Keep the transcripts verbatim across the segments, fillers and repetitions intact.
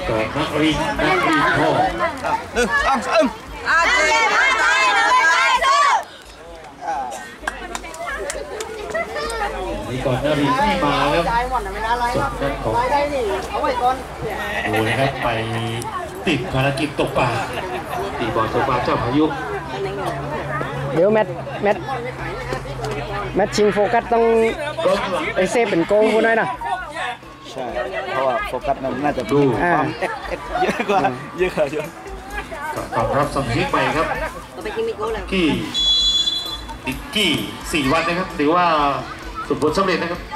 ก่อนนักรีนักรีพ่อเอออ้ำอ้ำนี่ก่อนนักรีไม่มาครับส่วนด้านของดูนะครับไปติดภารกิจตกปลาตีบอลตกปลาเจ้าพายุเดี๋ยวแมตแมตแมตชิงโฟกัสต้องไอเซฟเป็นโกงคนน้อยนะใช่เพราะว่าโฟกัสมันน่าจะดูความเอ็ดเอ็ดเยอะกว่าเยอะกว่าเยอะตอนรับสมาชิกใหม่ครับกี่อีกกี่สี่วันนะครับถือว่าสมบูรณ์สำเร็จนะครับ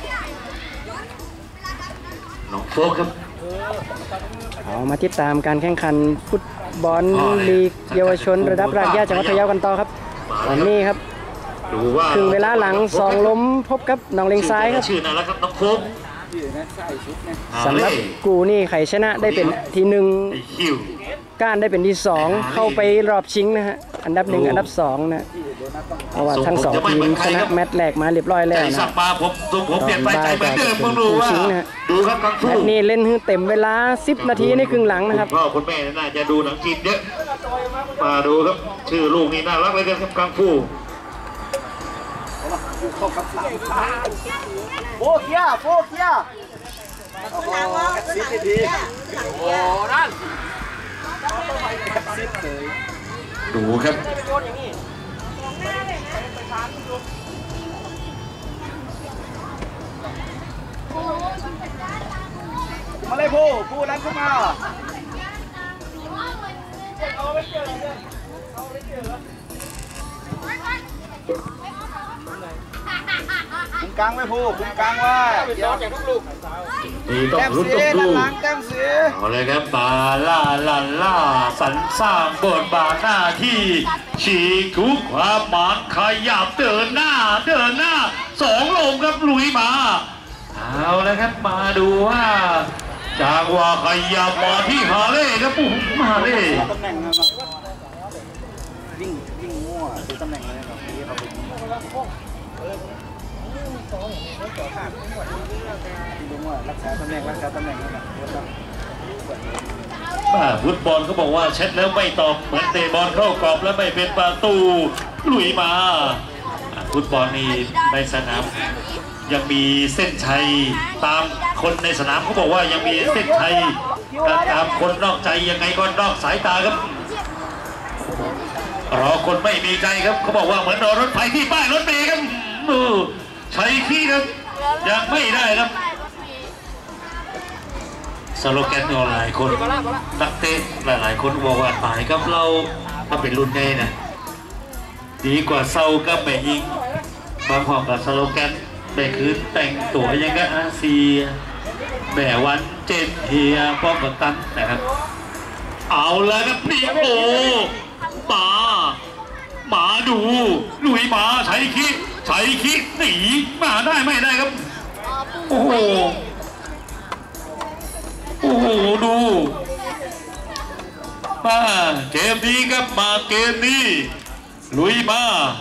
น้องโฟกครับเอามาติดตามการแข่งขันฟุตบอลลีกเยาวชนระดับรากหญ้าจังหวัดพะเยากันต่อครับวันนี้ครับถึงเวลาหลังสองล้มพบกับน้องเลงซ้ายครับชื่อนั่นแล้วครับน้องโฟกสำหรับกูนี่ไขชนะได้เป็นที่หนึ่งก้านได้เป็นที่สองเข้าไปรอบชิงนะฮะอันดับหนึ่งอันดับสองนะเพราะว่าทั้งสองทีมชนะแมตช์แรกมาเรียบร้อยแล้วนะผมผมเปลี่ยนไปใจเหมือนเดิมมึงดูว่าดูครับกังฟูแมตช์นี้เล่นเต็มเวลาสิบนาทีในครึ่งหลังนะครับพ่อคุณแม่น่าจะดูหนังจีนเยอะมาดูครับชื่อลูกนี่น่ารักเลยครับกังฟูโฟเกียโฟเกียสิบนาทีโอ้นั่นดูครับมาเลยผู้ผู้นั้นขึ้นมาคุมกลางไว้ผู้คุมกลางไว้เดี๋ยวจากทุกลูกนี่ต้องลุ้นต้องดูเอาเลยครับบาล่าล่าล่าสรรสร้างบทบาทหน้าที่ฉีกทุกความหมานขยับเดินหน้าเดินหน้าสองลมครับลุยมาเอาเลยครับมาดูว่าจากว่าขยับมาที่ฮาเล่ครับปุ๊บฮาเล่วิ่งวิ่งมั่วดูตำแหน่งเลยครับนี่เขาเป็นดูมั่วรักษาตำแหน่งรักษาตำแหน่งนะครับฟุตบอลเขาบอกว่าเช็ดแล้วไม่ตอบเหมือนเตะบอลเข้ากรอบแล้วไม่เป็นประตูลุยมาฟุตบอลนี่ในสนามยังมีเส้นชัยตามคนในสนามเขาบอกว่ายังมีเส้นชัยตามคนนอกใจยังไงก็นอกสายตาครับรอคนไม่มีใจครับเขาบอกว่าเหมือนรอรถไฟที่ป้ายรถเมล์ครับมือใช้ขี้ครับยังไม่ได้ครับสโลแกนของหลายคนนักเตะหลายๆคนบอกว่าตายกับเราถ้าเป็นรุ่นใหญ่นะดีกว่าเศร้ากับแม่ยิงบางคนกับสโลแกนแม่คือแต่งตัวยังกับอาเซียแม่วันเจนเฮียป้องกันตันนะครับเอาแล้วครับนี่โอ้มามาดูลุยมาใช้คิดใช้คิดหนีมาได้ไม่ได้ครับโอ้โหโอ้โหดูมาเกมนี้ครับมาเกมนี้ลุยมา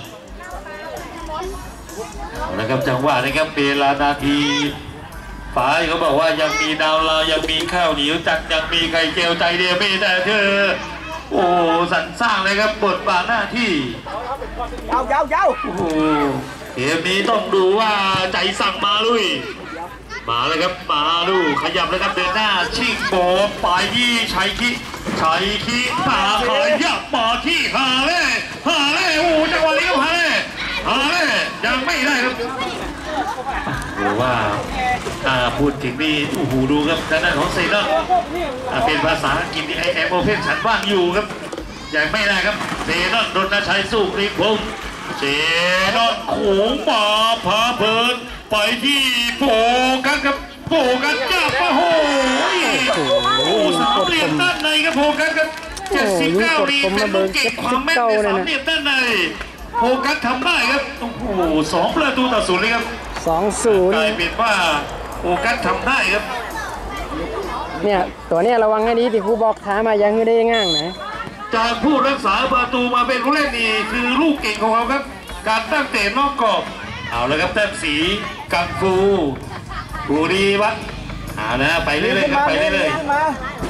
นะครับจังหวะนะครับเวลานาทีฝ่ายเขาบอกว่ายังมีดาวลายังมีข้าวเหนียวจักยังมีไข่เจียวใจเดียวไม่แต่เธอโอ้สรรสร้างเลยครับบทบาทหน้าที่ยาวยาวยาวโอ้โหเกมนี้ต้องดูว่าใจสั่งมาลุยมาเลยครับมาดูขยับเลยครับเดินหน้าชิงโบปลายยี่ชัยคิชัยคิตาขยับมาที่ฮาเล่ฮาเล่โอ้จังหวะนี้ฮาเล่ฮาเล่ยังไม่ได้ครับดูว่าพูดถึงนี่โอ้โหดูครับทางด้านของเซนต์เป็นภาษาอังกฤษที่ไอแอมโอเพนฉันว่างอยู่ครับยังไม่ได้ครับเซนต์ดนชัยสู้กรีพงศ์เซนต์โขงมาพาเพลินไปที่โผกันครับโผกันจับมาโอ้ยโอ้สามเหลี่ยมด้านในครับโผกันครับเจ็ดสิบเก้านี่เป็นลูกเก่งความแม่นในสามเหลี่ยมด้านในโผกันทำได้ครับโอ้โหสองประตูต่อศูนย์เลยครับสองศูนย์กลายเป็นว่าโผกันทำได้ครับเนี่ยตัวเนี้ยระวังให้ดีที่ครูบอกท้ามายังไม่ได้ง่างนะจากผู้รักษาประตูมาเป็นผู้เล่นนี่คือลูกเก่งของเขาครับการตั้งเตะนอกกรอบเอาเลยครับแต้มสีกังฟูบุรีวัดเอานะไปเรื่อยๆครับไปเรื่อยๆ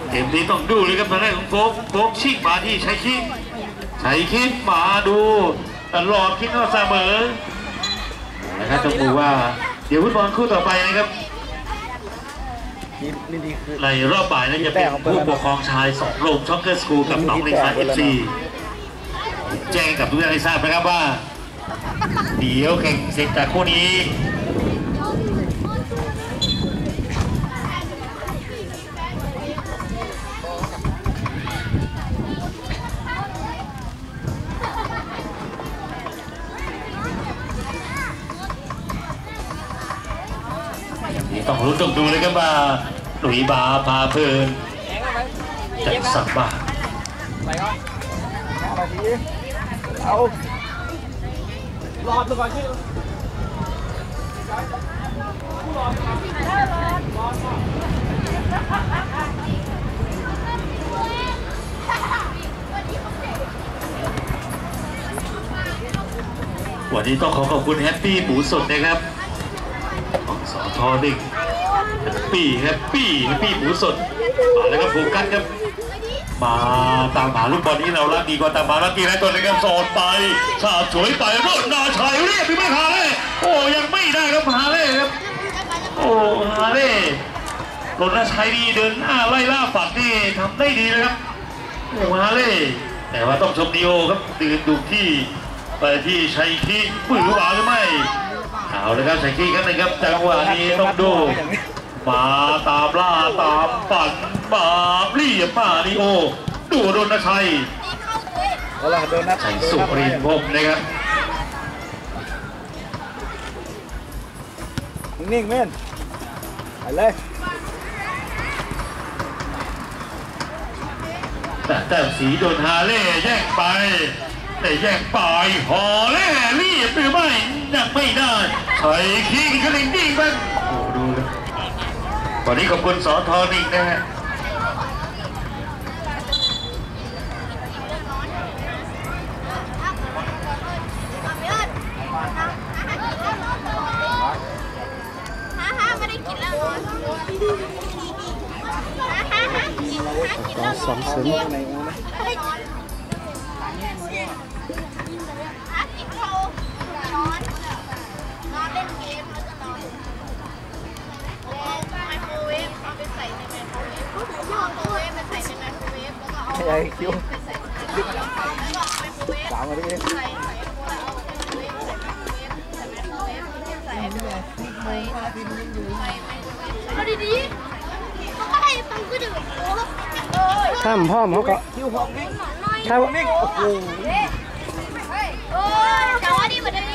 เกมนี้ต้องดูเลยครับทางด้านของโฟกโฟกชิงมาที่ชัยคิดชัยคิดมาดูตลอดคิดว่าเสมอนะครับต้องดูว่าเดี๋ยวฟุตบอลคู่ต่อไปนะครับในรอบบ่ายนั้นจะเป็นผู้ปกครองชายสองโรงช็อกเกอร์สคูลกับน้องในสายเอฟซีแจ้งกับทุกท่านให้ทราบนะครับว่าเดี๋ยวแข่งเสร็จจากคู่นี้ต้องรู้ต้องดูเลยครับว่าหลุยบาพาเพลินจะสักบ้าเอารอดไปก่อนที่วันนี้ต้องขอขอบคุณแฮปปี้หมูสดนะครับของสอทอดิ่งแฮปปี้แฮปปี้แฮปปี้หมูสดมาแล้วก็โฟกัสครับมาตามหาลูกบอลนี้เรารักดีกว่าตามหาลักกี้นะตัวนี้ครับสอดไปชาสวยไปรถนาชัยเรียกไม่หาเล่โอ้ยังไม่ได้ครับหาเล่ครับโอ้หาเล่รถนาชัยดีเดินหน้าไล่ล่าฝันนี่ทำได้ดีนะครับโอ้หาเล่แต่ว่าต้องชมดีโอครับตื่นดูที่ไปที่ชัยคีมือหวาหรือไม่เอาเลยครับชัยคีกันนะครับจังหวะนี้ต้องดูมาตามล่าตามฝันมาเรียบมาดิโอดูโดนชัยชัยสุรินทร์พรหมนะครับนิ่งๆเม่นไปเลยแต่แต่สีโดนฮาเล่แย่งไปแต่แย่งไปฮอเล่รีบหรือไม่ยังไม่ได้ชัยคีก็เลยนิ่งไปโอ้ดูเลยวันนี้ขอบคุณสอทอนิ่งนะฮะสองศูนย์ใหญ่คิวสามมาดิเอาดีๆไม่ฟังก็เดือดถ้าพ่อมเขาก็คิวหอมนิ่งถ้านิ่งโอ้โหโอ้ยแต่ว่าดีเหมือนเดิม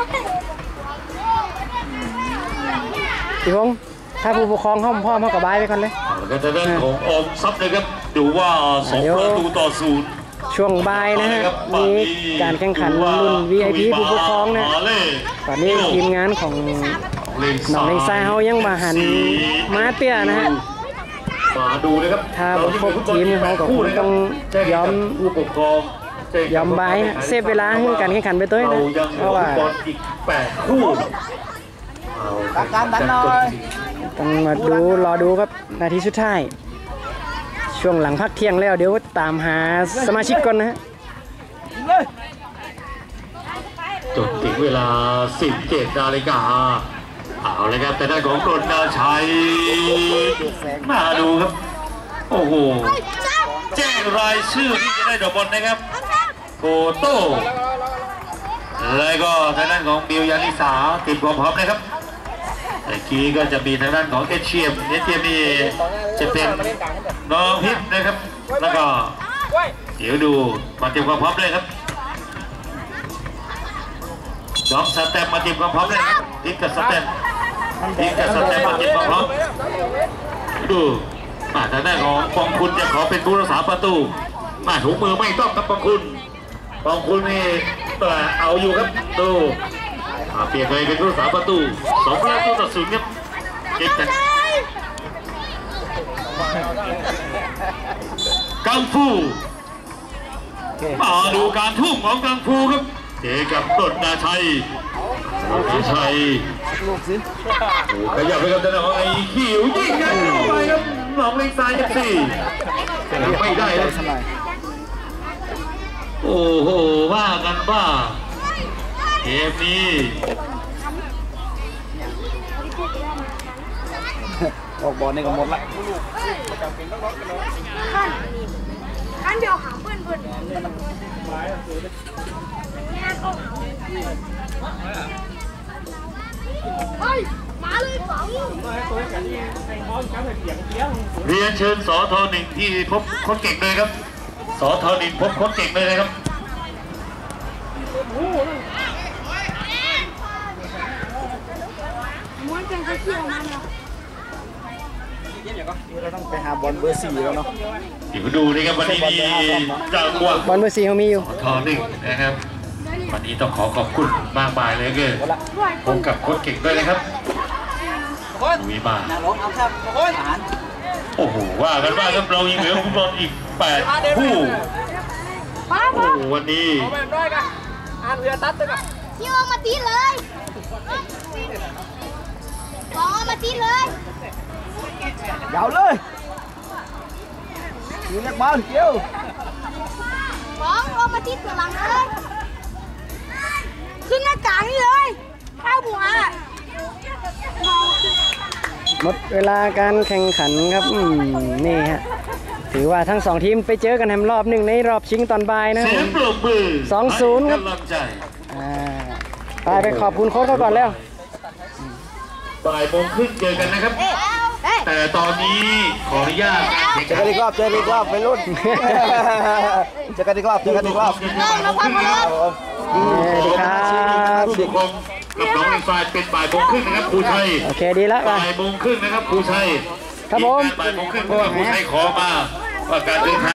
พี่พงษ์ถ้าผู้ปกครองห้องพ่อเขาก็บายไปก่อนเลยแล้วก็จะเรื่องของอมซับนะครับดูว่าสองประตูต่อศูนย์ช่วงบ่ายนะฮะมีการแข่งขันรุ่น วี ไอ พี ผู้ปกครองนะตอนนี้ทีมงานของหนองเลงทรายเขายังมาหันมาเตี้ยนะฮะมาดูนะครับถ้าพวกทีมเขาก็คงต้องยอมผู้ปกครองยอมบายเซฟเวลาให้การแข่งขันไปตัวนะเพราะว่าตักการดันหน่อยต้องมาดูรอดูครับนาทีสุดท้ายช่วงหลังพักเที่ยงแล้วเดี๋ยวตามหาสมาชิกก่อนนะฮะจนถึงเวลาสิบเจ็ดนาฬิกาเอาเลยครับแต่ด้านของกรณชัยมาดูครับโอ้โหแจ้งรายชื่อที่จะได้ดอกบอลนะครับโฟโต้แล้วก็ทางด้านของบิวยานิสาติดความพร้อมนะครับเมื่อกี้ก็จะมีทางด้านของเอเชียมเอเชียมนี่จะเป็นน้องพิษนะครับแล้วก็เดี๋ยวดูมาเตรียมความพร้อมเลยครับน้องสแตมมาเตรียมความพร้อมเลยครับพิษกับสแตมพิษกับสแตมมาเตรียมความพร้อมดูมาทางด้านของปองคุณจะขอเป็นผู้รักษาประตูมาถุงมือไม่ต้องครับปองคุณปองคุณนี่ตัวเอาอยู่ครับดูเปลี่ยนไปเป็นผู้รักษาประตูสองประตูต่อศูนย์ครับเก่งจังกังฟูมาดูการทุ่มของกังฟูครับเจอกับตนนาชัยตนชัยขยับไปกับทางด้านของไอ้ขิวยิงกันเข้าไปครับมาองเลงซ้ายเอฟซีไม่ได้เลยโอ้โหว่ากันว่าเกมนี้ออกบอลนี่ก็หมดละขั้นเดียวหาเพื่อนเพื่อนเฮ้ยมาเลยฝังเรียนเชิญสอทอหนึ่งที่พบคนเก่งเลยครับสอทอหนึ่งพบคนเก่งเลยนะครับม้วนจังเขาเที่ยวมันเหรอเราต้องไปหาบอลเบอร์สี่แล้วเนาะเดี๋ยวดูนะครับวันนี้มีจังหวะบอลเบอร์สี่เขามีอยู่สอทอหนึ่งนะครับวันนี้ต้องขอขอบคุณมากมายเลยเกินผมกับโค้ชเก่งด้วยนะครับวีมาร้องเอาครับโอ้ยโอ้โหว่ากันว่าครับเรายังเหลือฟุตบอลอีกแปดคู่ป้าโอ้โหวันนี้พี่เอามาตีเลยลองเอามาตีเลยยาวเลยอยู่นักบอลเกี่ยวลองเอามาตีตัวหลังเลยขึ้นหน้ากลางนี่เลยข้าวหัวหมดเวลาการแข่งขันครับอืมนี่ฮะถือว่าทั้งสองทีมไปเจอกันแฮมรอบหนึ่งในรอบชิงตอนบ่ายนะคเสีรัยงบปรบมือสองศูนย์ครับให้กำลังใจอ่าไปไปขอบคุณโค้ชเขาก่อนแล้วบ่ายโมงครึ่งเจอกันนะครับเอ๊ะเอ๊ะแต่ตอนนี้ขออนุญาตการแข่งเจอขักัน นอีกรอบเจอกันอีกรอบไปรุ่นเจอกันอีกรอบเจอกันอีกรอบเราพักมาแล้วสวัสดีครับผู้ปกครองกับน้องในฝ่ายเป็นบ่ายโมงครึ่งนะครับครูชัยโอเคดีแล้วไปบ่ายโมงครึ่งนะครับครูชัยครับผมบ่ายโมงครึ่งเพราะว่าครูชัยขอมาว่าการเดินทาง